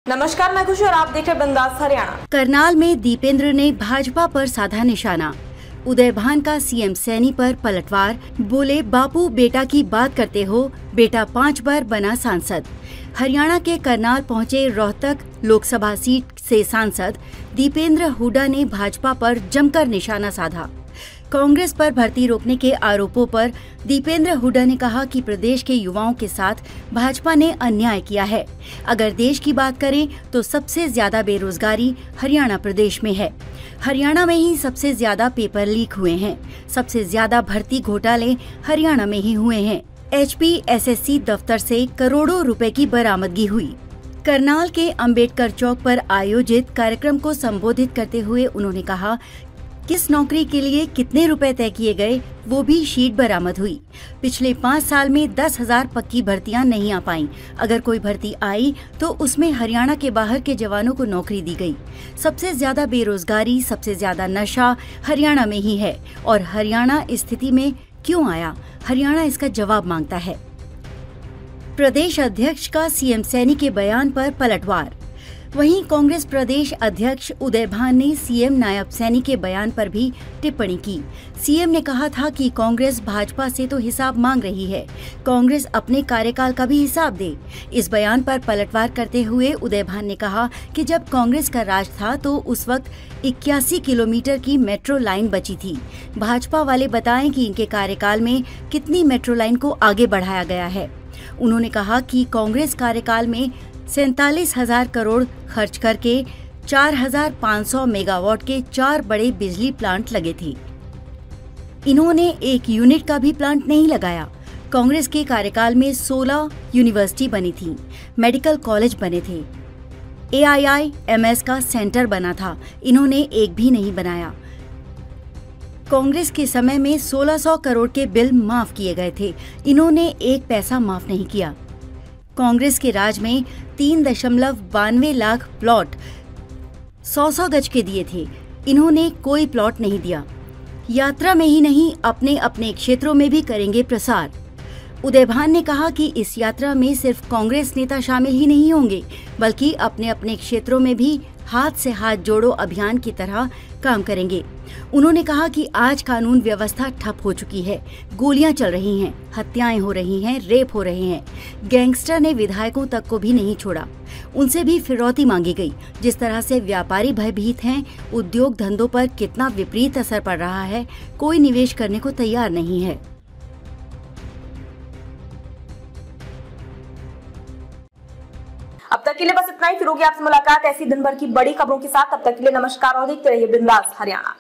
नमस्कार, मैं खुशी और आप देख रहे बिंदास हरियाणा। करनाल में दीपेंद्र ने भाजपा पर साधा निशाना। उदय भान का सीएम सैनी पर पलटवार। बोले, बापू बेटा की बात करते हो, बेटा 5 बार बना सांसद। हरियाणा के करनाल पहुंचे रोहतक लोकसभा सीट से सांसद दीपेंद्र हुड्डा ने भाजपा पर जमकर निशाना साधा। कांग्रेस पर भर्ती रोकने के आरोपों पर दीपेंद्र हुड्डा ने कहा कि प्रदेश के युवाओं के साथ भाजपा ने अन्याय किया है। अगर देश की बात करें तो सबसे ज्यादा बेरोजगारी हरियाणा प्रदेश में है। हरियाणा में ही सबसे ज्यादा पेपर लीक हुए हैं। सबसे ज्यादा भर्ती घोटाले हरियाणा में ही हुए हैं। HPSSC दफ्तर से करोड़ों रुपए की बरामदगी हुई। करनाल के अंबेडकर चौक पर आयोजित कार्यक्रम को संबोधित करते हुए उन्होंने कहा, किस नौकरी के लिए कितने रुपए तय किए गए वो भी शीट बरामद हुई। पिछले 5 साल में 10,000 पक्की भर्तियां नहीं आ पाईं। अगर कोई भर्ती आई तो उसमें हरियाणा के बाहर के जवानों को नौकरी दी गई। सबसे ज्यादा बेरोजगारी, सबसे ज्यादा नशा हरियाणा में ही है। और हरियाणा इस स्थिति में क्यों आया, हरियाणा इसका जवाब मांगता है। प्रदेश अध्यक्ष का सीएम सैनी के बयान पर पलटवार। वहीं कांग्रेस प्रदेश अध्यक्ष उदय भान ने सीएम नायब सैनी के बयान पर भी टिप्पणी की। सीएम ने कहा था कि कांग्रेस भाजपा से तो हिसाब मांग रही है, कांग्रेस अपने कार्यकाल का भी हिसाब दे। इस बयान पर पलटवार करते हुए उदय भान ने कहा कि जब कांग्रेस का राज था तो उस वक्त 81 किलोमीटर की मेट्रो लाइन बची थी। भाजपा वाले बताएं कि इनके कार्यकाल में कितनी मेट्रो लाइन को आगे बढ़ाया गया है। उन्होंने कहा कि कांग्रेस कार्यकाल में 47,000 करोड़ खर्च करके 4,500 मेगावाट के 4 बड़े बिजली प्लांट लगे थे। इन्होंने एक यूनिट का भी प्लांट नहीं लगाया। कांग्रेस के कार्यकाल में 16 यूनिवर्सिटी बनी थी, मेडिकल कॉलेज बने थे, AIIMS का सेंटर बना था, इन्होंने एक भी नहीं बनाया। कांग्रेस के समय में 1600 करोड़ के बिल माफ किए गए थे, इन्होंने एक पैसा माफ नहीं किया। कांग्रेस के राज में 3.92 लाख प्लॉट 100 गज के दिए थे, इन्होंने कोई प्लॉट नहीं दिया। यात्रा में ही नहीं, अपने अपने क्षेत्रों में भी करेंगे प्रसार। उदय भान ने कहा कि इस यात्रा में सिर्फ कांग्रेस नेता शामिल ही नहीं होंगे, बल्कि अपने अपने क्षेत्रों में भी हाथ से हाथ जोड़ो अभियान की तरह काम करेंगे। उन्होंने कहा कि आज कानून व्यवस्था ठप हो चुकी है, गोलियां चल रही हैं, हत्याएं हो रही हैं, रेप हो रहे हैं। गैंगस्टर ने विधायकों तक को भी नहीं छोड़ा, उनसे भी फिरौती मांगी गई। जिस तरह से व्यापारी भयभीत हैं, उद्योग धंधों पर कितना विपरीत असर पड़ रहा है, कोई निवेश करने को तैयार नहीं है। अब तक के लिए बस इतना ही। फिर होगी आपसे मुलाकात ऐसी दिन भर की बड़ी खबरों के साथ। तब तक के लिए नमस्कार और देखते रहिए बिंदास हरियाणा।